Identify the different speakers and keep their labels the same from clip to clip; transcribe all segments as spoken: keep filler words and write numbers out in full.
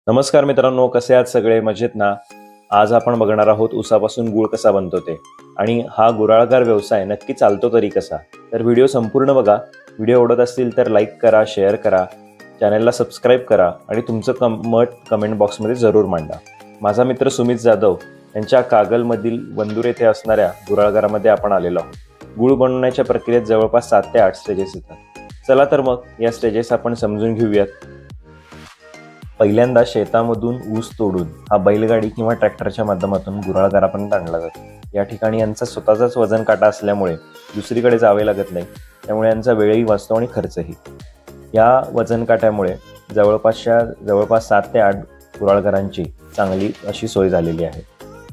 Speaker 1: नमस्कार मित्रांनो, कसे आहात सगळे? मजेत ना? आज आपण बघणार आहोत उसापासून गूळ कसा बनतो ते, आणि हा गुऱ्हाळगार व्यवसाय नक्की चालतो तरी कसा. तर व्हिडिओ संपूर्ण बघा. व्हिडिओ आवडत असतील तर लाईक करा, शेअर करा, चॅनलला सबस्क्राईब करा आणि तुमचं कम मत कमेंट बॉक्समध्ये जरूर मांडा. माझा मित्र सुमित जाधव यांच्या कागलमधील वंदूर येथे असणाऱ्या गुऱ्हाळघरामध्ये आपण आलेलो आहोत. गूळ बनवण्याच्या प्रक्रियेत जवळपास सात ते आठ स्टेजेस येतात. चला तर मग या स्टेजेस आपण समजून घेऊयात. पहिल्यांदा शेतामधून ऊस तोडून हा बैलगाडी किंवा ट्रॅक्टरच्या माध्यमातून गुऱ्हाळघरापर्यंत आणला जातो. या ठिकाणी यांचा स्वतःचाच वजन काटा असल्यामुळे दुसरीकडे जावे लागत नाही, त्यामुळे यांचा वेळही वाचतो आणि खर्चही. या वजन काट्यामुळे जवळपासच्या जवळपास सात ते आठ गुऱ्हाळघरांची चांगली अशी सोय झालेली आहे.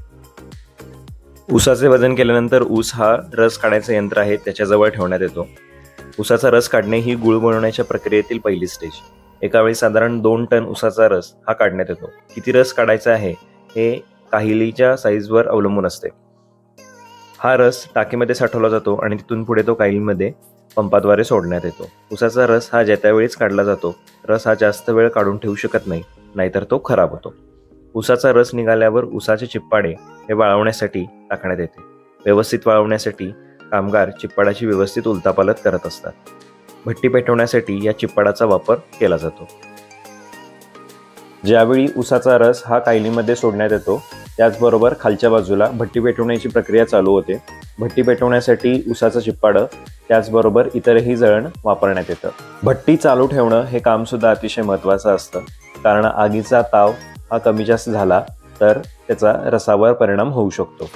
Speaker 1: ऊसाचे वजन केल्यानंतर ऊस हा रस काढायचं यंत्र आहे त्याच्याजवळ ठेवण्यात येतो. ऊसाचा रस काढणे ही गूळ बनवण्याच्या प्रक्रियेतील पहिली स्टेज. एका वेळी साधारण दोन टन ऊसाचा रस हा काढण्यात येतो. किती रस काढायचा आहे हे काहिलीच्या साईजवर अवलंबून असते. हा रस टाकीमध्ये साठवला जातो आणि तिथून पुढे तो काहिलीमध्ये पंपाद्वारे सोडण्यात येतो. ऊसाचा रस हा ज्या त्यावेळीच काढला जातो. रस हा जास्त वेळ काढून ठेवू शकत नाही, नाहीतर तो खराब होतो. ऊसाचा रस निघाल्यावर ऊसाचे चिप्पाडे हे वाळवण्यासाठी टाकण्यात येते. व्यवस्थित वाळवण्यासाठी कामगार चिप्पाडाची व्यवस्थित उलतापालत करत असतात. भट्टी पेटवण्यासाठी या चिप्पाडाचा वापर केला जातो. ज्यावेळी ऊसाचा रस हा कायलीमध्ये सोडण्यात येतो त्याचबरोबर खालच्या बाजूला भट्टी पेटवण्याची प्रक्रिया चालू होते. भट्टी पेटवण्यासाठी ऊसाचं चिप्पाडं त्याचबरोबर इतरही जळण वापरण्यात येतं. भट्टी चालू ठेवणं हे काम सुद्धा अतिशय महत्त्वाचं असतं, कारण आगीचा ताव हा कमी जास्त झाला तर त्याचा रसावर परिणाम होऊ शकतो.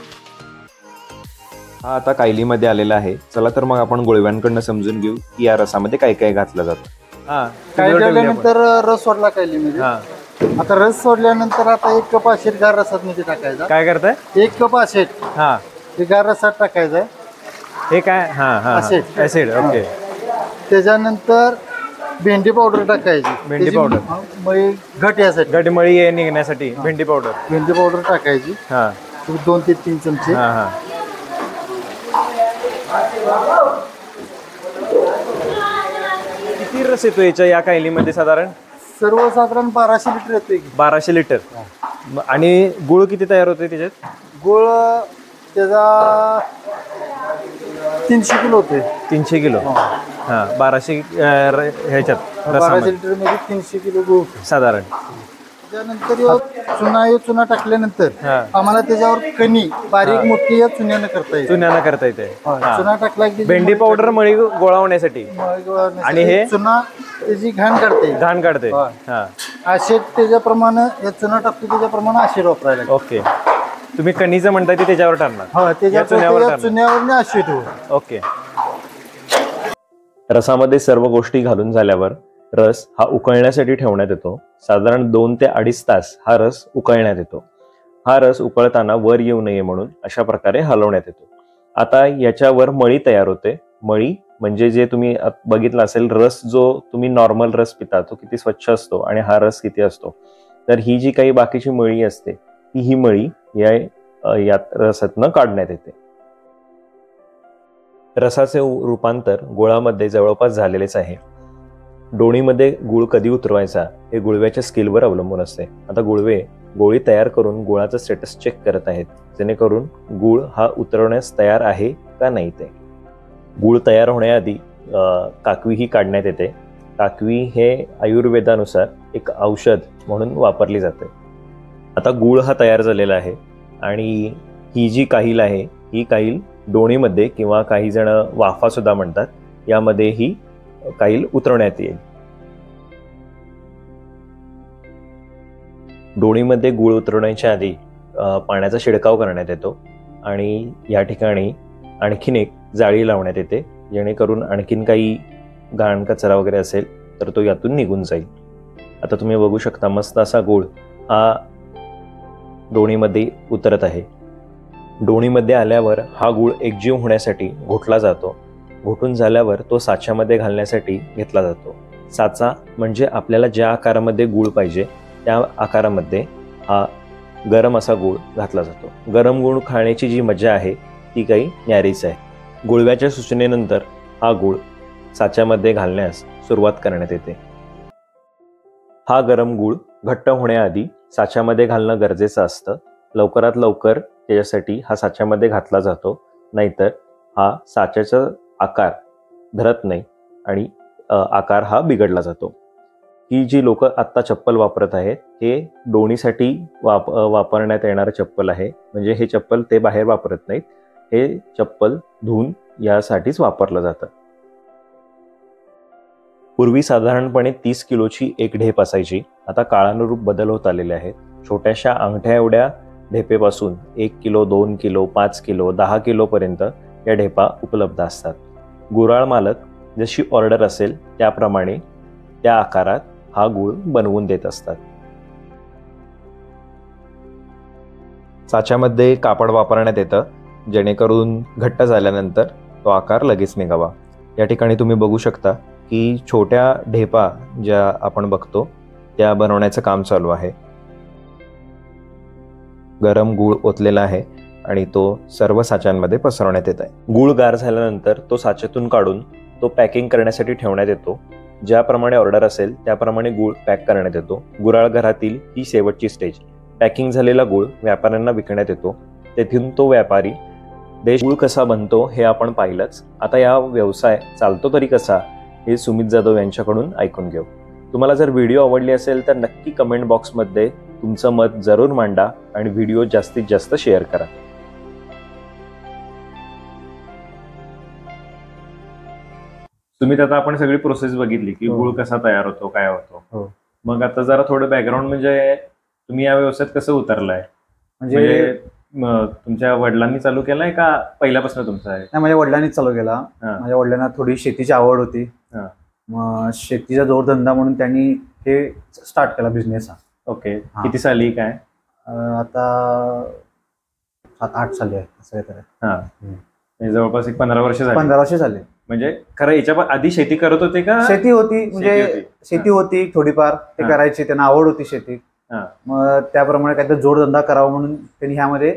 Speaker 1: हा आता कायलीमध्ये आलेला आहे. चला तर मग आपण गुळव्यांकडनं समजून घेऊ की या रसामध्ये काय काय घातलं जातं.
Speaker 2: हा काढल्यानंतर रस सोडला कायलीमध्ये. आता रस सोडल्यानंतर आता एक कप आशेट गार रसात मध्ये टाकायचा.
Speaker 1: काय करताय?
Speaker 2: एक कप आशेट
Speaker 1: हा
Speaker 2: ते गार रसात टाकायचं.
Speaker 1: हे काय? हा हा
Speaker 2: आशेट
Speaker 1: ऍसिड. ओके.
Speaker 2: त्याच्यानंतर भेंडी पावडर टाकायची.
Speaker 1: भेंडी पावडर
Speaker 2: मळी घट यासाठी
Speaker 1: घट मळी निघण्यासाठी भेंडी पावडर
Speaker 2: भेंडी पावडर टाकायची.
Speaker 1: हा
Speaker 2: दोन ते तीन चमचे.
Speaker 1: हा हा किती रस येतो याच्या या कायलीमध्ये? साधारण
Speaker 2: सर्वसाधारण बाराशे लिटर येते.
Speaker 1: बाराशे लिटर. आणि गुळ किती तयार होते त्याच्यात?
Speaker 2: गुळ त्याचा तीनशे किलो होते.
Speaker 1: तीनशे किलो. हा बाराशे ह्याच्यात
Speaker 2: बाराशे लिटर मध्ये तीनशे किलो गुळ साधारण. त्यानंतर चुना चुना टाकल्यानंतर आम्हाला त्याच्यावर कणी बारीक मोठी या चुन्यानं करता येते.
Speaker 1: चुन्यानं करता येते.
Speaker 2: चुना टाकला की
Speaker 1: भेंडी पावडर मळी गोळावण्यासाठी. आणि हे
Speaker 2: चुना त्याची घाण काढते.
Speaker 1: घाण काढते.
Speaker 2: आशेट त्याच्याप्रमाणे चुना टाकतो त्याच्याप्रमाणे आशेट वापरायला.
Speaker 1: ओके. तुम्ही कणीचं म्हणताय ते त्याच्यावर टाकणार?
Speaker 2: हा, त्याच्या चुन्यावर चुन्यावर आशेट.
Speaker 1: ओके. रसामध्ये सर्व गोष्टी घालून झाल्यावर रस हा उकळण्यासाठी ठेवण्यात येतो. साधारण दोन ते अडीच तास हा रस उकळण्यात येतो. हा रस उकळताना वर येऊ नये म्हणून अशा प्रकारे हलवण्यात येतो. आता याच्यावर मळी तयार होते. मळी म्हणजे जे तुम्ही बघितलं असेल, रस जो तुम्ही नॉर्मल रस पिता तो किती स्वच्छ असतो आणि हा रस किती असतो, तर ही जी काही बाकीची मळी असते ती ही मळी या यात रसातनं काढण्यात येते. रसाचे रूपांतर गुळामध्ये जवळपास झालेलेच आहे. डोणीमध्ये गुळ कधी उतरवायचा हे गुळव्याच्या स्किलवर अवलंबून असते. आता गुळवे गोळी तयार करून गुळाचं स्टेटस चेक करत आहेत, जेणेकरून गुळ हा उतरवण्यास तयार आहे का नाही ते. गुळ तयार होण्याआधी काकवी ही काढण्यात येते. काकवी हे आयुर्वेदानुसार एक औषध म्हणून वापरली जाते. आता गुळ हा तयार झालेला आहे आणि ही जी काहील आहे ही काहील डोणीमध्ये किंवा काही जण वाफा सुद्धा म्हणतात, यामध्ये ही काहील उतरवण्यात येईल. डोणीमध्ये गुळ उतरवण्याच्या आधी पाण्याचा शिडकाव करण्यात येतो आणि या ठिकाणी आणखीन एक जाळी लावण्यात येते, जेणेकरून आणखीन काही घाण कचरा वगैरे असेल तर तो यातून निघून जाईल. आता तुम्ही बघू शकता मस्त असा गुळ हा डोणीमध्ये उतरत आहे. डोणीमध्ये आल्यावर हा गुळ एकजीव होण्यासाठी घोटला जातो. घोटून झाल्यावर तो साच्यामध्ये घालण्यासाठी घेतला जातो. साचा म्हणजे आपल्याला ज्या आकारामध्ये गूळ पाहिजे त्या आकारामध्ये हा गरम असा गूळ घातला जातो. गरम गूळ खाण्याची जी मजा आहे ती काही न्यारीच आहे. गुळव्याच्या सूचनेनंतर हा गूळ साच्यामध्ये घालण्यास सुरुवात करण्यात येते. हा गरम गूळ घट्ट होण्याआधी साच्यामध्ये घालणं गरजेचं असतं. लवकरात लवकर त्याच्यासाठी हा साच्यामध्ये घातला जातो, नाहीतर हा साच्याचा आकार धरत नाही आणि आकार हा बिघडला जातो. ही जी लोक आत्ता चप्पल वापरत आहेत हे डोणीसाठी वाप वापरण्यात येणारं चप्पल आहे. म्हणजे हे चप्पल ते बाहेर वापरत नाहीत, हे चप्पल धुवून यासाठीच वापरलं जातं. पूर्वी साधारणपणे तीस किलोची एक ढेप असायची. आता काळानुरूप बदल होत आलेले आहेत. छोट्याशा अंगठ्या एवढ्या ढेपेपासून एक किलो, दोन किलो, पाच किलो, दहा किलो पर्यंत या ढेपा उपलब्ध असतात. गुराळ मालक जशी ऑर्डर असेल त्याप्रमाणे त्या आकारात हा गूळ बनवून देत असतात. साच्यामध्ये कापड वापरण्यात येतं जेणेकरून घट्ट झाल्यानंतर तो आकार लगेच निघावा. या ठिकाणी तुम्ही बघू शकता की छोट्या ढेपा ज्या आपण बघतो त्या बनवण्याचं काम चालू आहे. गरम गूळ ओतलेला आहे आणि तो सर्व साच्यांमध्ये पसरवण्यात येत आहे. गूळ गार झाल्यानंतर तो साच्यातून काढून तो पॅकिंग करण्यासाठी ठेवण्यात येतो. ज्याप्रमाणे ऑर्डर असेल त्याप्रमाणे गूळ पॅक करण्यात येतो. गुराळ घरातील ही शेवटची स्टेज. पॅकिंग झालेला गूळ व्यापाऱ्यांना विकण्यात येतो. तेथून तो व्यापारी देश गूळ कसा बनतो हे आपण पाहिलंच. आता या व्यवसाय चालतो तरी कसा हे सुमित जाधव यांच्याकडून ऐकून घेऊ. तुम्हाला जर व्हिडिओ आवडली असेल तर नक्की कमेंट बॉक्समध्ये तुमचं मत जरूर मांडा आणि व्हिडिओ जास्तीत जास्त शेअर करा. सुमित, आता आपण सगळी प्रोसेस बघितली की गूळ कसा तयार होतो, काय होतो. मग आता जरा थोडं बॅकग्राऊंड, म्हणजे तुम्ही या व्यवसायात कसं उतरलाय? म्हणजे तुमच्या वडिलांनी चालू केलाय का पहिल्यापासून तुमचं आहे?
Speaker 2: नाही, माझ्या वडिलांनीच चालू केला. माझ्या वडिलांना थोडी शेतीची आवड होती. मग शेतीचा जोडधंदा म्हणून त्यांनी हे स्टार्ट केला बिझनेस हा.
Speaker 1: ओके. किती साली काय?
Speaker 2: आता सात आठ साली आहे असं काहीतरी.
Speaker 1: हा, जवळपास एक पंधरा वर्ष झाली.
Speaker 2: पंधरा वर्ष झाले.
Speaker 1: म्हणजे खरं याच्या आधी शेती करत होते का?
Speaker 2: शेती होती, म्हणजे शेती होती थोडीफार, ते करायची, त्यांना आवड होती शेती. मग त्याप्रमाणे काहीतरी जोडधंदा करावा म्हणून त्यांनी ह्यामध्ये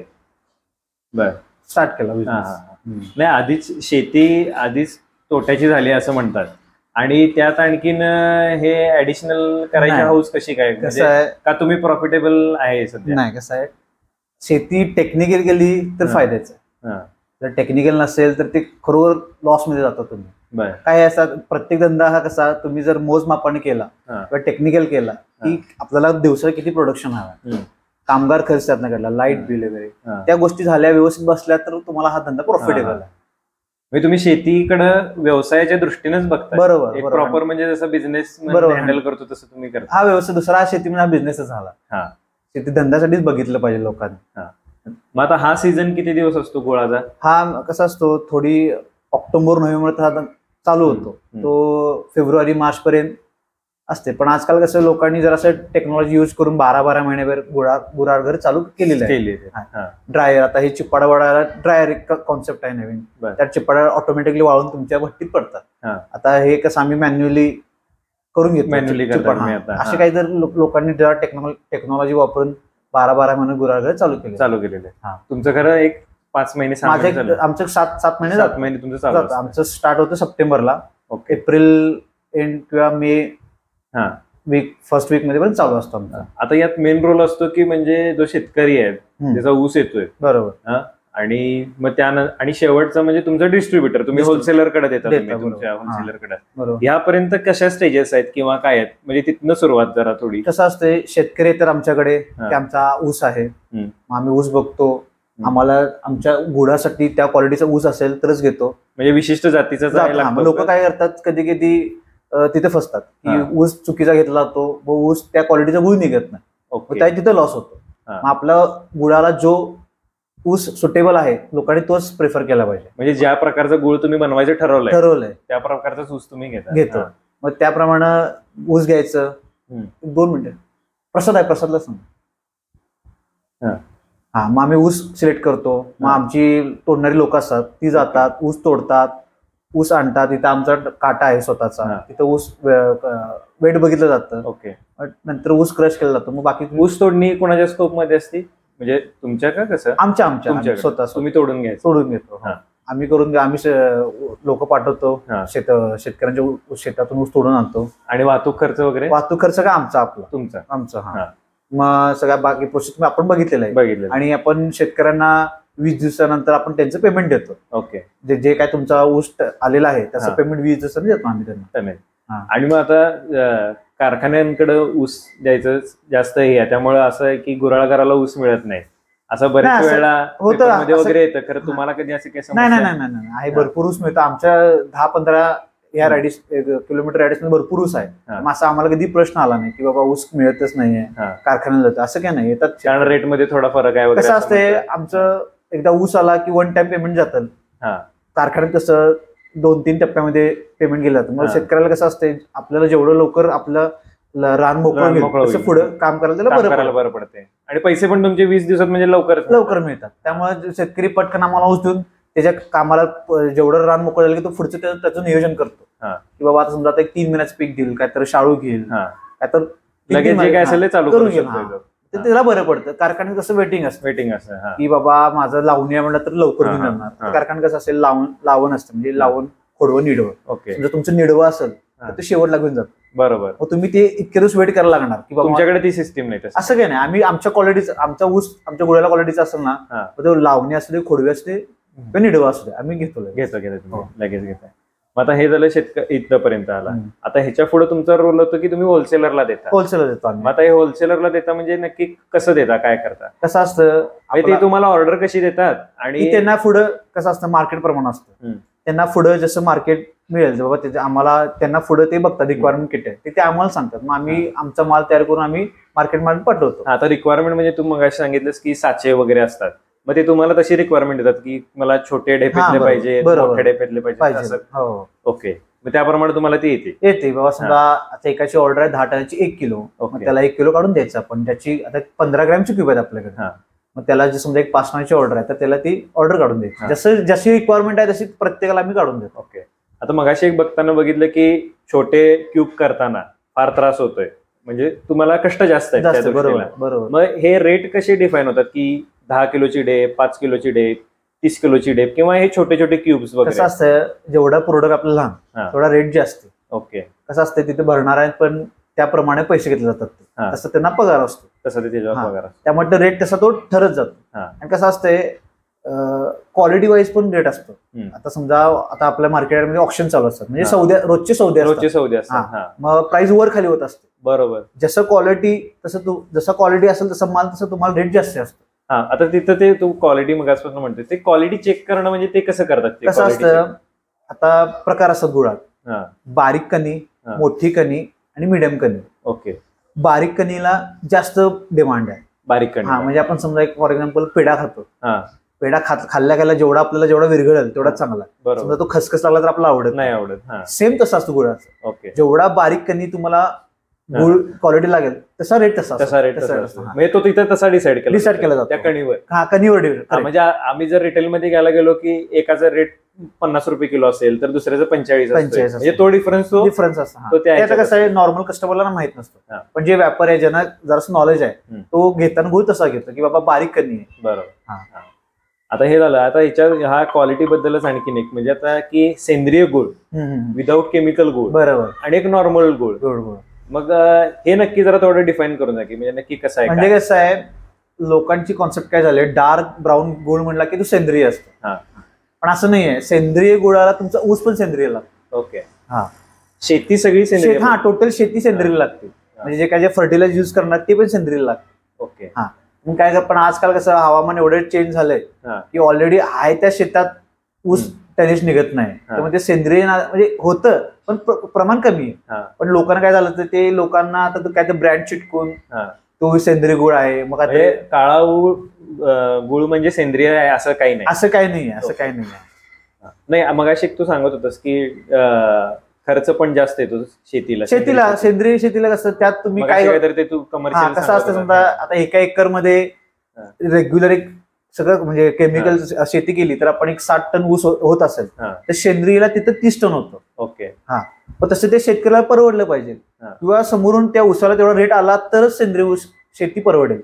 Speaker 2: स्टार्ट केला.
Speaker 1: नाही, आधीच शेती आधीच तोट्याची झाली असं म्हणतात आणि त्यात आणखीन हे ऍडिशनल करायची हाऊस कशी काय?
Speaker 2: कसं आहे,
Speaker 1: का तुम्ही प्रॉफिटेबल आहे सध्या?
Speaker 2: नाही, कसं आहे, शेती टेक्निकल गेली तर फायद्याचं आहे. जर टेक्निकल नसेल तर ते खरोखर लॉस मध्ये जातो तुम्ही. काय असतात, प्रत्येक धंदा हा कसा, तुम्ही जर मोजमापाने केला किंवा टेक्निकल केला की आपल्याला दिवसाला किती प्रोडक्शन हवं, कामगार खर्च त्यातनं काढला, लाईट बिल वगैरे, त्या गोष्टी झाल्या व्यवस्थित बसल्या तर तुम्हाला हा धंदा प्रॉफिटेबल आहे.
Speaker 1: म्हणजे तुम्ही शेतीकडे व्यवसायाच्या दृष्टीनेच बघता.
Speaker 2: बरोबर.
Speaker 1: प्रॉपर म्हणजे जसं बिझनेस हँडल करतो तसं तुम्ही करता.
Speaker 2: हा व्यवसाय दुसरा, हा शेती म्हणजे हा बिझनेसच झाला. शेती धंद्यासाठीच बघितलं पाहिजे लोकांनी.
Speaker 1: मग आता हा सीझन किती दिवस असतो गुळाचा?
Speaker 2: हा कसा असतो, थोडी ऑक्टोबर नोव्हेंबर चालू होतो, तो फेब्रुवारी मार्च पर्यंत असते. पण आजकाल कसं लोकांनी जर असं टेक्नॉलॉजी युज करून बारा बारा महिन्याभर गुळा गुराळ घर चालू केलेलं आहे. ड्रायर, आता हे चिप्पाडा वाळायला ड्रायर एक कॉन्सेप्ट आहे नवीन. त्यात चिप्पाडा ऑटोमॅटिकली वाळून तुमच्या भट्टीत पडतात. आता हे कसं आम्ही मॅन्युअली करून घेतो,
Speaker 1: मॅन्युअली
Speaker 2: असे काही जर लोकांनी जरा टेक्नॉलॉजी वापरून बारा बारा महिने गुराळ घर चालू केले
Speaker 1: चालू केलेले. तुमचं खरं एक पाच महिने
Speaker 2: आमचं सात सात महिने
Speaker 1: सात महिने तुमचं चालू.
Speaker 2: आमचं स्टार्ट होतं सप्टेंबरला, एप्रिल एंड किंवा मे वीक फर्स्ट वीक मध्ये पण चालू असतो आमचा.
Speaker 1: आता यात मेन रोल असतो की म्हणजे जो शेतकरी आहे त्याचा ऊस येतोय,
Speaker 2: बरोबर,
Speaker 1: आणि मग त्या आणि शेवटचं म्हणजे तुमचं डिस्ट्रीब्युटर, तुम्ही होलसेलर कडे देता, तुमच्या होलसेलर कडे. यापर्यंत कशा स्टेजेस आहेत किंवा काय आहेत, म्हणजे तिथनं सुरुवात जरा थोडी.
Speaker 2: कसं असते, शेतकरी तर आमच्याकडे आमचा ऊस आहे, आम्ही ऊस बघतो, आम्हाला आमच्या गुळासाठी त्या क्वालिटीचा ऊस असेल तरच घेतो.
Speaker 1: म्हणजे विशिष्ट जातीचा.
Speaker 2: लोक काय करतात, कधी कधी तिथे फसतात की ऊस चुकीचा घेतला जातो, ऊस त्या क्वालिटीचा गुळ निघत नाही, त्या तिथे लॉस होतो. आपल्या गुळाला जो ऊस सुटेबल आहे लोकांनी तोच प्रेफर केला पाहिजे.
Speaker 1: म्हणजे ज्या प्रकारचा गुळ तुम्ही बनवायचं ठरवलंय
Speaker 2: ठरवलंय
Speaker 1: त्या प्रकारचाच ऊस तुम्ही घेता
Speaker 2: घेतो. मग त्याप्रमाणे ऊस घ्यायचं. दोन मिनिटं, प्रसाद आहे, प्रसादला सांग. हा, मग आम्ही ऊस सिलेक्ट करतो. मग आमची तोडणारी लोक असतात, ती जातात, ऊस तोडतात, ऊस आणतात. तिथं आमचा काटा आहे स्वतःचा, तिथं ऊस वेट बघितलं जातं.
Speaker 1: ओके.
Speaker 2: नंतर ऊस क्रश केला जातो. मग बाकी
Speaker 1: ऊस तोडणी कोणाच्या स्कोप मध्ये असते, म्हणजे तुमच्या का कसं?
Speaker 2: आमच्या आमच्या स्वतः
Speaker 1: तुम्ही तोडून घ्यायचं?
Speaker 2: तोडून घेतो. आम्ही करून घ्या, आम्ही लोक पाठवतो,
Speaker 1: हा.
Speaker 2: शेत शेतकऱ्यांच्या ऊ- शेतातून ऊस तोडून आणतो.
Speaker 1: आणि वाहतूक खर्च वगैरे
Speaker 2: वाहतूक खर्च का आमचा आपला
Speaker 1: तुमचा
Speaker 2: आमचा हा
Speaker 1: हा.
Speaker 2: मग सगळ्या बाकी प्रोसेस आपण बघितलेलं आहे.
Speaker 1: बघितलं.
Speaker 2: आणि आपण शेतकऱ्यांना वीस दिवसानंतर आपण त्यांचं पेमेंट देतो.
Speaker 1: ओके.
Speaker 2: जे जे काय तुमचा ऊस आलेला आहे त्याचं
Speaker 1: हा.
Speaker 2: पेमेंट वीस दिवसांनी देतो आम्ही त्यांना.
Speaker 1: पेमेंट.
Speaker 2: हा.
Speaker 1: आणि मग आता अं, कारखान्यांकडे ऊस द्यायचं जास्त हे आहे, त्यामुळे असं आहे की गुराळकराला ऊस मिळत नाही असं
Speaker 2: नाही,
Speaker 1: बऱ्याच
Speaker 2: असं
Speaker 1: वेळा
Speaker 2: होतं,
Speaker 1: पेपरमध्ये
Speaker 2: असं-
Speaker 1: वगैरे येतं. खरं तुम्हाला कधी असं काही
Speaker 2: नाही
Speaker 1: समस्या?
Speaker 2: नाही नाही नाही नाही आहे, भरपूर ऊस मिळतो आमच्या दहा पंधरा या रॅडिस किलोमीटर रॅडिस मध्ये भरपूर ऊस आहे.
Speaker 1: हा.
Speaker 2: मग असं आम्हाला कधी प्रश्न आला नाही की बाबा ऊस मिळतच नाहीये
Speaker 1: हा.
Speaker 2: कारखान्याला जातं असं काय नाही. येतात.
Speaker 1: कारण रेट मध्ये थोडा फरक आहे वगैरे
Speaker 2: कसं
Speaker 1: असं
Speaker 2: असतंय
Speaker 1: म्हणतात.
Speaker 2: आमचं एकदा ऊस आला की वन टाइम पेमेंट जातं.
Speaker 1: हा.
Speaker 2: कारखान्यात कसं दोन तीन टप्प्यामध्ये पेमेंट केलं जातं. मग
Speaker 1: हा.
Speaker 2: शेतकऱ्याला कसं असतंय आपल्याला जेवढं लवकर आपलं ल- रान मोकळं
Speaker 1: रान
Speaker 2: होईल
Speaker 1: मोकळं
Speaker 2: तसं
Speaker 1: होईल.
Speaker 2: पुढं काम करायला त्याला
Speaker 1: काम
Speaker 2: बरं
Speaker 1: करायला
Speaker 2: पडतं.
Speaker 1: बरं पडते. आणि पैसे पण तुमचे वीस दिवसात म्हणजे लवकर
Speaker 2: लवकर मिळतात. त्यामुळे शेतकरी पटकन आम्हाला ऊस देऊन त्याच्या कामाला प- जेवढं रान मोकळं झालं की तो पुढचं त्या- त्याचं नियोजन करतो.
Speaker 1: हा.
Speaker 2: की बाबा आता समजा आता एक तीन महिन्याचं पीक घेईल काय तर शाळू घेईल
Speaker 1: हा.
Speaker 2: काय तर तीन-
Speaker 1: लगेच
Speaker 2: तीन
Speaker 1: जे काय
Speaker 2: महिने-
Speaker 1: असेल ते चालू
Speaker 2: करून
Speaker 1: करू
Speaker 2: घेईल.
Speaker 1: शकतो
Speaker 2: हा.
Speaker 1: एकदम.
Speaker 2: ते त्याला बरं पडतं. कारखान्यात कसं वेटिंग असतं
Speaker 1: वेटिंग असं. हा.
Speaker 2: की बाबा माझं लावणी आहे म्हणलं तर लवकर
Speaker 1: हा,
Speaker 2: घेऊन
Speaker 1: हा,
Speaker 2: जाणार.
Speaker 1: हा.
Speaker 2: कारखान्यात कसं असेल लावण लावण असतं म्हणजे लावण खोडवं निडवं.
Speaker 1: ओके.
Speaker 2: जर तुमचं निडवं असेल
Speaker 1: हा.
Speaker 2: तर ते शेवटला घेऊन जातं.
Speaker 1: बरोबर.
Speaker 2: मग तुम्ही ते इतके दिवस वेट करायला लागणार की बाबा
Speaker 1: तुमच्याकडे ती सिस्टीम नाही तसं.
Speaker 2: असं काही नाही. आम्ही आमच्या क्वालिटीचं आमचा ऊस आमच्या गुळाला क्वालिटीचा असेल ना
Speaker 1: हा.
Speaker 2: मग तो लावणी असू दे खोडवी असू दे किंवा निडवं असू दे आम्ही घेतो लगेच.
Speaker 1: घेतो घेतो तुम्ही
Speaker 2: हो.
Speaker 1: लगेच घेताय. मग आता हे झालं शेतकरी इथपर्यंत आला.
Speaker 2: हम्म.
Speaker 1: आता ह्याच्या पुढे तुमचा रोल होतो की तुम्ही होलसेलरला देता.
Speaker 2: होलसेलर देतो आम्ही.
Speaker 1: मग आता हे होलसेलरला देता म्हणजे नक्की कसं देता, काय करता?
Speaker 2: कसं असतं
Speaker 1: म्हणजे
Speaker 2: आपला-
Speaker 1: ते तुम्हाला ऑर्डर कशी देतात
Speaker 2: की
Speaker 1: आणि
Speaker 2: त्यांना पुढं कसं असतं मार्केट प्रमाण असतं.
Speaker 1: हम्म.
Speaker 2: त्यांना पुढं जसं मार्केट मिळेल बाबा त्याचे आम्हाला त्यांना पुढं ते बघतात रिक्वायरमेंट किती आहे ते ते आम्हाला सांगतात. मग आम्ही आमचा माल तयार करून आम्ही मार्केटमध्ये पाठवतो.
Speaker 1: हा, आता रिक्वायरमेंट म्हणजे तुम्ही मगाशी सांगितलंस की साचे वगैरे असतात, मग ते तुम्हाला तशी रिक्वायरमेंट देतात की मला छोटे
Speaker 2: हा,
Speaker 1: ढेपेतले
Speaker 2: बरोबर,
Speaker 1: पाहिजे,
Speaker 2: बरोबर.
Speaker 1: मोठे ढेपेतले पाहिजे
Speaker 2: पाहिजे
Speaker 1: असं.
Speaker 2: हो
Speaker 1: ओके. मग त्याप्रमाणे तुम्हाला ती येते.
Speaker 2: येते बाबा समजा आता एकाची ऑर्डर आहे दहा टनाची एक किलो मग
Speaker 1: ओके.
Speaker 2: त्याला एक किलो काढून द्यायचं आपण. त्याची आता पंधरा ग्रॅमची क्यूब आहेत आपल्याकडे.
Speaker 1: हा.
Speaker 2: मग त्याला जे समजा एक पाच टनाची ऑर्डर आहे तर त्याला ती ऑर्डर काढून द्यायची.
Speaker 1: हा.
Speaker 2: जसं जशी रिक्वायरमेंट आहे तशी प्रत्येकाला आम्ही काढून देतो.
Speaker 1: ओके. आता मगाशी एक बघताना बघितलं की छोटे क्यूब करताना फार त्रास होतोय, म्हणजे तुम्हाला कष्ट जास्त आहेत त्या
Speaker 2: जास्त बरोबर
Speaker 1: दृष्टीला.
Speaker 2: बरोबर.
Speaker 1: मग हे रेट कसे डिफाईन होतात की दहा किलोची डेप, पाच किलोची डेप, तीस किलोची डेप किंवा हे छोटे छोटे क्यूब्स
Speaker 2: कसं
Speaker 1: वगैरे?
Speaker 2: असतं जेवढा प्रोडक्ट आपल्याला
Speaker 1: हा.
Speaker 2: लहान तेवढा रेट जास्त.
Speaker 1: ओके.
Speaker 2: कसं असतं तिथे भरणार आहे पण त्याप्रमाणे पैसे घेतले जातात ते.
Speaker 1: हा.
Speaker 2: तसं त्यांना पगार असतो.
Speaker 1: तसं ते त्याच्यावर
Speaker 2: हा.
Speaker 1: पगार असतो.
Speaker 2: त्यामुळे रेट तसा तो ठरत जातो.
Speaker 1: हा.
Speaker 2: आणि कसं असतंय क्वालिटी वाईज पण रेट असतो.
Speaker 1: हम्म.
Speaker 2: आता समजा आता आपल्या मार्केटमध्ये ऑप्शन चालू असतात म्हणजे
Speaker 1: हा.
Speaker 2: सौद्या रोजचे सौदे
Speaker 1: रोजचे
Speaker 2: असतात.
Speaker 1: सौदे असतात.
Speaker 2: हा.
Speaker 1: हा.
Speaker 2: मग प्राइस वर खाली होत असते.
Speaker 1: बरोबर.
Speaker 2: जसं क्वालिटी तसं तू जसं क्वालिटी असेल तसं माल तसं तुम्हाला रेट जास्त असतो.
Speaker 1: हा. आता तिथं ते तू क्वालिटी मगासपासून म्हणते, ते क्वालिटी चेक करणं म्हणजे ते कसं करतात? ते
Speaker 2: कसं
Speaker 1: quality
Speaker 2: असतं आता प्रकार असतात गुळात.
Speaker 1: check? हा.
Speaker 2: बारीक कणी,
Speaker 1: हा.
Speaker 2: मोठी कणी आणि मिडियम कणी.
Speaker 1: ओके.
Speaker 2: बारीक कणीला जास्त डिमांड आहे.
Speaker 1: बारीक
Speaker 2: हा
Speaker 1: कणी.
Speaker 2: म्हणजे आपण समजा एक फॉर एक्झाम्पल पेढा खातो.
Speaker 1: हा.
Speaker 2: पेढा खात खाल्ल्या खायला जेवढा आपल्याला जेवढा विरघळेल तेवढा चांगला.
Speaker 1: बरोबर.
Speaker 2: समजा तो खसखस लागला तर आपल्याला आवडत
Speaker 1: नाही आवडत. हा.
Speaker 2: सेम तसा असतो गुळाचा.
Speaker 1: ओके.
Speaker 2: जेवढा बारीक कणी तुम्हाला गुळ क्वालिटी लागेल तसा रेट तसा
Speaker 1: तसा रेट
Speaker 2: तसा
Speaker 1: तसा
Speaker 2: असतो.
Speaker 1: असतो.
Speaker 2: हा.
Speaker 1: म्हणजे तो तिथं तसा डिसाईड केला
Speaker 2: Decide केला जातो.
Speaker 1: त्या कणीवर.
Speaker 2: हा कणीवर
Speaker 1: हा,
Speaker 2: correct.
Speaker 1: म्हणजे आ- आम्ही जर रिटेल मध्ये घ्यायला गेलो की एकाचा रेट पन्नास रुपये किलो असेल तर दुसऱ्याचं पंचेचाळीस असेल.
Speaker 2: पंचेचाळीस
Speaker 1: म्हणजे
Speaker 2: असतो.
Speaker 1: तो डिफरन्स तो
Speaker 2: डिफरन्स असतो. हा.
Speaker 1: तो त्या
Speaker 2: ते आता
Speaker 1: ह्याच्यात
Speaker 2: कसं आहे नॉर्मल कस्टमरला माहित नसतं.
Speaker 1: हा.
Speaker 2: पण जे व्यापारी आहे ज्यांना जरासं नॉलेज आहे
Speaker 1: हम्म.
Speaker 2: तो घेताना गुळ तसा घेतो की बाबा बारीक कणी आहे.
Speaker 1: बरोबर.
Speaker 2: हा.
Speaker 1: हा. आता हे झालं. आता ह्याच्या ह्या क्वालिटी बद्दलच आणखीन एक म्हणजे आता की सेंद्रिय गुळ,
Speaker 2: हम्म, हम्म.
Speaker 1: विदाऊट केमिकल गुळ
Speaker 2: बरोबर.
Speaker 1: आणि एक नॉर्मल गुळ.
Speaker 2: गुळ गुळ
Speaker 1: मग अं, हे नक्की जरा थोडं डिफाईन करून द्या की म्हणजे नक्की कसं आहे
Speaker 2: म्हणजे
Speaker 1: काय?
Speaker 2: कसं आहे लोकांची कॉन्सेप्ट काय झाले डार्क ब्राऊन गुळ म्हणला की तो सेंद्रिय असतो.
Speaker 1: हा.
Speaker 2: पण असं नाहीये. सेंद्रिय गुळाला तुमचा ऊस पण सेंद्रिय लागतो.
Speaker 1: ओके.
Speaker 2: हा.
Speaker 1: शेती सगळी सेंद्रिय.
Speaker 2: शेत- हा टोटल शेती सेंद्रिय लागते. म्हणजे जे काय जे फर्टिलायझर युज करणार ते पण सेंद्रिय लागते.
Speaker 1: ओके.
Speaker 2: हा. मग काय कर- पण आजकाल कसं हवामान एवढे चेंज झालंय
Speaker 1: हा.
Speaker 2: की ऑलरेडी आहे त्या शेतात ऊस टनेज निघत नाही.
Speaker 1: हा.
Speaker 2: त्यामुळे ते सेंद्रिय ना- म्हणजे होतं पण प्र- प्रमाण कमी आहे.
Speaker 1: हा.
Speaker 2: पण लोकांना काय झालं तर ते लोकांना आता तो काय तर ब्रँड चिटकून
Speaker 1: हा.
Speaker 2: तो सेंद्रिय गुळ आहे मग आता
Speaker 1: म्हणजे काळा गुळ अं, गुळ म्हणजे सेंद्रिय आहे असं काही नाही.
Speaker 2: असं काही नाही असं
Speaker 1: ओके.
Speaker 2: काही नाही.
Speaker 1: नाही मगाशी तू सांगत होतास की अं, खर्च पण जास्त येतो शेतीला.
Speaker 2: शेतीला सेंद्रिय शेतीला कसं त्यात तुम्ही
Speaker 1: मगाशी
Speaker 2: काय
Speaker 1: काहीतरी ते तू
Speaker 2: हा
Speaker 1: कमर्शियल
Speaker 2: कसं असतं समजा आता एका एकर मध्ये
Speaker 1: हा.
Speaker 2: रेग्युलर एक सगळं म्हणजे केमिकल शेती केली तर आपण एक साठ टन ऊस हो- होत असेल
Speaker 1: हा.
Speaker 2: तर सेंद्रियला तिथं तीस टन होतं.
Speaker 1: ओके.
Speaker 2: पण तसं ते शेतकऱ्याला परवडलं पाहिजे
Speaker 1: हा.
Speaker 2: किंवा समोरून त्या ऊसाला तेवढा रेट आला तरच सेंद्रिय ऊस शेती परवडेल.
Speaker 1: हा.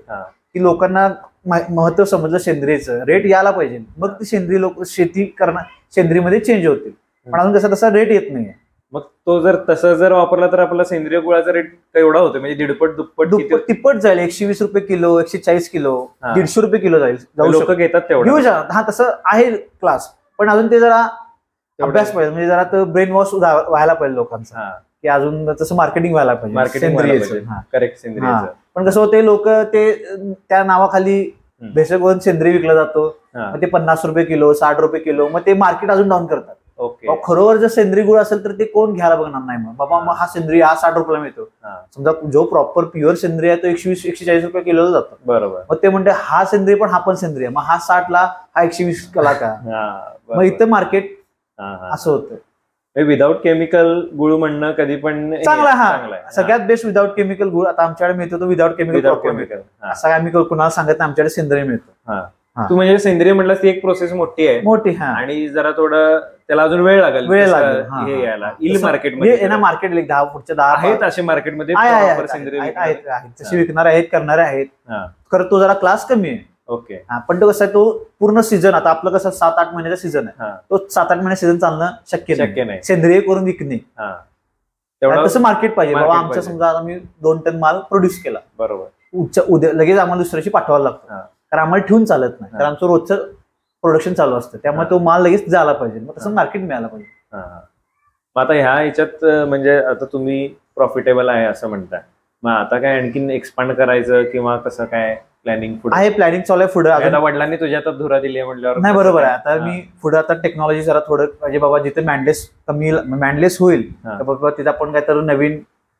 Speaker 2: की लोकांना महत्व समजलं सेंद्रियचं, रेट यायला पाहिजे, मग ती सेंद्रिय लोक शेती करणार सेंद्रियमध्ये चेंज होतील. पण अजून कसा तसा रेट येत नाहीये.
Speaker 1: मग तो जर तसं जर वापरला तर आपला सेंद्रिय गुळाचा रेट एवढा होतो, म्हणजे दीडपट दुप्पट
Speaker 2: दुप्पट तिप्पट जाईल. एकशे वीस रुपये किलो, एकशे चाळीस किलो, दीडशे रुपये किलो जाईल.
Speaker 1: लोक घेतात तेवढं,
Speaker 2: घेऊ शकतात. हा तसं आहे क्लास, पण अजून ते जरा अभ्यास पाहिजे, म्हणजे जरा तर ब्रेन वॉश व्हायला पाहिजे लोकांचा, की अजून तसं मार्केटिंग व्हायला पाहिजे.
Speaker 1: मार्केटिंग करेक्ट सेंद्रिय.
Speaker 2: पण कसं होते, लोक ते त्या नावाखाली भेसळ करून सेंद्रिय विकला जातो, मग ते पन्नास रुपये किलो, साठ रुपये किलो, मग ते मार्केट अजून डाऊन करतात. खरोखर जर सेंद्रिय गुळ असेल तर ते कोण घ्यायला बघणार नाही. मग बाबा मग हा सेंद्रिय हा साठ रुपयाला मिळतो, समजा जो प्रॉपर प्युअर सेंद्रिय आहे तो एकशे वीस एकशे चाळीस रुपये किलो जातो. बरोबर. मग ते म्हणते हा सेंद्रिय पण हा पण सेंद्रिय, मग हा साठ ला हा एकशे वीस कला का. मग इथं मार्केट असं होतं.
Speaker 1: विदाऊट केमिकल गुळ म्हणणं कधी पण
Speaker 2: चांगला. हा सगळ्यात बेस्ट विदाऊट केमिकल गुळ आता आमच्याकडे मिळतो, तो विदाऊट केमिकल केमिकल असं आम्ही कुणाला सांगत नाही, आमच्याकडे सेंद्रिय मिळतो.
Speaker 1: तू म्हणजे सेंद्रिय म्हणलं ती एक प्रोसेस मोठी आहे,
Speaker 2: मोठी.
Speaker 1: आणि जरा थोडं त्याला अजून वेळ लागेल,
Speaker 2: वेळ लागेल
Speaker 1: हे यायला येईल मार्केटमध्ये.
Speaker 2: मार्केट दहा पुढच्या दहा
Speaker 1: आहेत असे मार्केटमध्ये
Speaker 2: तसे विकणारे आहेत, करणारे आहेत. खरं तो जरा क्लास कमी आहे.
Speaker 1: ओके.
Speaker 2: पण तो कसं आहे, तो पूर्ण सीझन, आता आपलं कसं सात आठ महिन्याचा सीझन आहे, तो सात आठ महिने सीझन चालणं शक्य
Speaker 1: शक्य नाही.
Speaker 2: सेंद्रिय करून विकणे तसं मार्केट पाहिजे. बाबा आमचं समजा आम्ही दोन टन माल प्रोड्यूस केला, बरोबर, उद्या लगेच आम्हाला दुसऱ्याशी पाठवायला लागतो, कारण आम्हाला ठेवून चालत नाही, कारण आमचं रोजचं प्रोडक्शन चालू असतं, त्यामुळे तो माल लगेच जायला पाहिजे. मग तसं मार्केट मिळायला पाहिजे.
Speaker 1: मग आता ह्या ह्याच्यात म्हणजे आता तुम्ही प्रॉफिटेबल आहे असं म्हणताय, मग आता काय आणखीन एक्सपांड करायचं किंवा कसं काय प्लॅनिंग पुढे आहे?
Speaker 2: प्लॅनिंग चालू आहे पुढे.
Speaker 1: आता वडिलांनी तुझ्या आता धुरा दिली आहे म्हटल्यावर
Speaker 2: नाही, बरोबर आहे. आता मी पुढे आता टेक्नॉलॉजी जरा थोडं म्हणजे बाबा जिथे मॅन्डलेस कमी मॅन्डलेस होईल बाबा तिथे आपण काय तर नवीन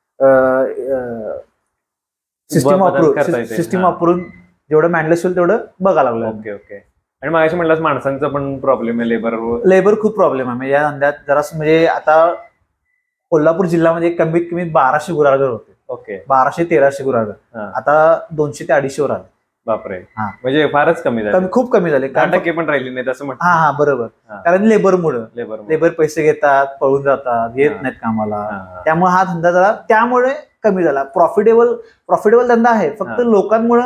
Speaker 2: सिस्टीम वापरून सिस्टीम वापरून जेवढं मॅन्डलेस होईल तेवढं बघायला लागलं.
Speaker 1: Okay okay. आणि मागाशी म्हटलं माणसांचा पण प्रॉब्लेम आहे, लेबर
Speaker 2: लेबर खूप प्रॉब्लेम आहे. म्हणजे या धंद्यात जरा म्हणजे आता कोल्हापूर जिल्ह्यामध्ये कमीत कमी बाराशे गुराळघर होते. ओके. बाराशे तेराशे गुराळघर आता दोनशे ते अडीचशे वर आले.
Speaker 1: बापरे. म्हणजे फारच कमी झाले,
Speaker 2: खूप कमी झाले.
Speaker 1: टक्के पण राहिले नाही असं म्हणतात.
Speaker 2: हा हा बरोबर. कारण लेबरमुळे लेबर लेबर पैसे घेतात, पळून जातात, येत नाहीत कामाला, त्यामुळे हा धंदा जरा त्यामुळे कमी झाला. प्रॉफिटेबल प्रॉफिटेबल धंदा आहे, फक्त लोकांमुळे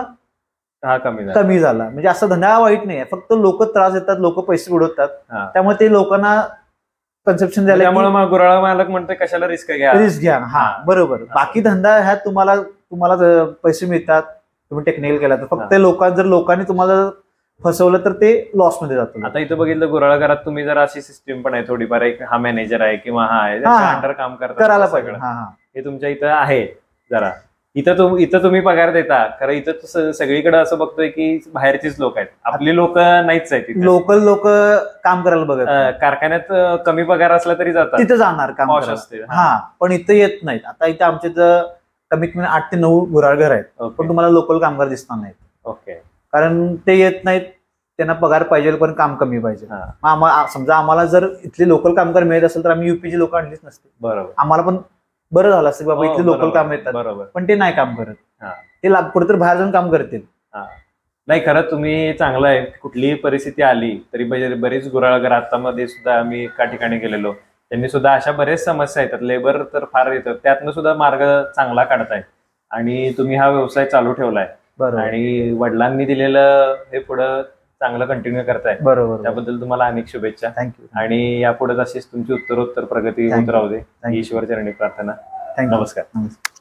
Speaker 1: हा कमी
Speaker 2: कमी झाला. म्हणजे असं धंदा वाईट नाही आहे, फक्त लोक त्रास देतात, लोक पैसे उडवतात, त्यामुळे ते लोकांना कन्सेप्शन झालं.
Speaker 1: त्यामुळे गुराळा मालक म्हणते कशाला रिस्क घ्या,
Speaker 2: रिस्क घ्या. हा बरोबर. बाकी धंदा ह्यात तुम्हाला तुम्हाला पैसे मिळतात, तुम्ही टेक्निकल केला तर. फक्त लोकां जर लोकांनी तुम्हाला फसवलं तर ते लॉस मध्ये जातो.
Speaker 1: आता इथं बघितलं गुराळा घरात तुम्ही जर अशी सिस्टीम पण आहे थोडीफार, एक हा मॅनेजर आहे किंवा हा आहे अंडर काम करता,
Speaker 2: करायला पाहिजे.
Speaker 1: हे तुमच्या इथं आहे जरा. इथं तुम इथं तुम्ही पगार देता, खरं इथं सगळीकडे असं बघतोय की बाहेरचीच लोक आहेत, आपली लोक नाहीच आहेत. लोकल
Speaker 2: लोक काम करायला बघत.
Speaker 1: कारखान्यात कमी पगार असला तरी जातात,
Speaker 2: तिथे जाणार काम असते. हा पण इथं येत नाहीत. आता इथे आमच्या इथं कमीत कमी आठ ते नऊ गुराळघर आहेत, पण तुम्हाला लोकल कामगार दिसणार नाहीत. ओके. कारण ते येत नाहीत, त्यांना पगार पाहिजे पण काम कमी पाहिजे. समजा आम्हाला जर इथले लोकल कामगार मिळत असेल तर आम्ही युपीची लोक आणलीच नसते. बरोबर. आम्हाला पण बरं झालं असतं बाबा इथले लोकल काम येतात, बरोबर, पण ते नाही काम करत. ते कुठेतरी बाहेर जाऊन काम करतील.
Speaker 1: नाही, खरं तुम्ही चांगलं आहे. कुठलीही परिस्थिती आली तरी बरेच गुराळघर आता मध्ये सुद्धा आम्ही एका ठिकाणी गेलेलो, त्यांनी सुद्धा अशा बरेच समस्या येतात, लेबर तर फार येतात, त्यातनं सुद्धा मार्ग चांगला काढताय. आणि तुम्ही हा व्यवसाय चालू ठेवलाय आणि वडिलांनी दिलेलं हे पुढं चांगलं कंटिन्यू करताय. बरोबर. त्याबद्दल तुम्हाला अनेक शुभेच्छा. थँक्यू. आणि यापुढे अशीच तुमची उत्तरोत्तर प्रगती होत राहू दे, ईश्वर चरणी प्रार्थना. नमस्कार.